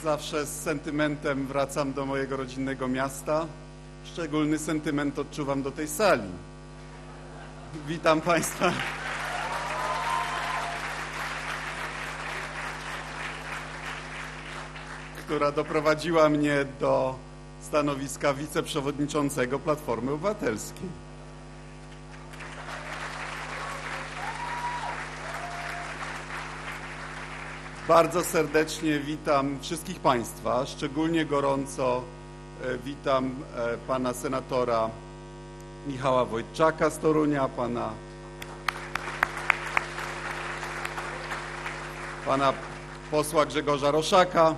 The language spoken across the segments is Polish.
Zawsze z sentymentem wracam do mojego rodzinnego miasta. Szczególny sentyment odczuwam do tej sali. Witam Państwa. Która doprowadziła mnie do stanowiska wiceprzewodniczącego Platformy Obywatelskiej. Bardzo serdecznie witam wszystkich Państwa, szczególnie gorąco witam pana senatora Michała Wojtczaka z Torunia, pana posła Grzegorza Roszaka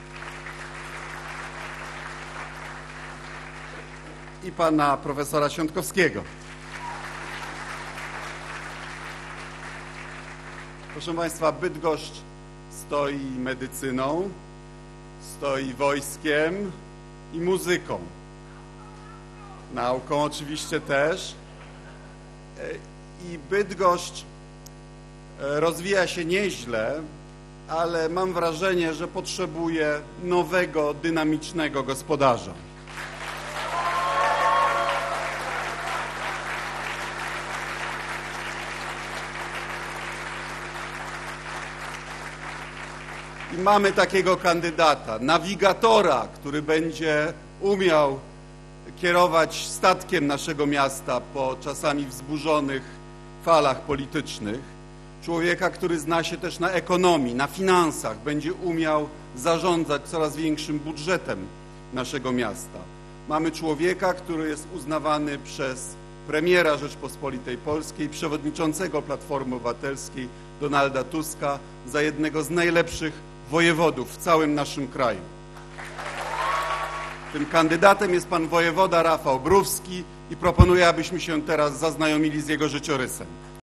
i pana profesora Świątkowskiego. Proszę Państwa, Bydgoszcz stoi medycyną, stoi wojskiem i muzyką. Nauką oczywiście też. I Bydgoszcz rozwija się nieźle, ale mam wrażenie, że potrzebuje nowego, dynamicznego gospodarza. I mamy takiego kandydata, nawigatora, który będzie umiał kierować statkiem naszego miasta po czasami wzburzonych falach politycznych. Człowieka, który zna się też na ekonomii, na finansach, będzie umiał zarządzać coraz większym budżetem naszego miasta. Mamy człowieka, który jest uznawany przez premiera Rzeczpospolitej Polskiej, przewodniczącego Platformy Obywatelskiej Donalda Tuska za jednego z najlepszych wojewodów w całym naszym kraju. Tym kandydatem jest pan wojewoda Rafał Brówski i proponuję, abyśmy się teraz zaznajomili z jego życiorysem.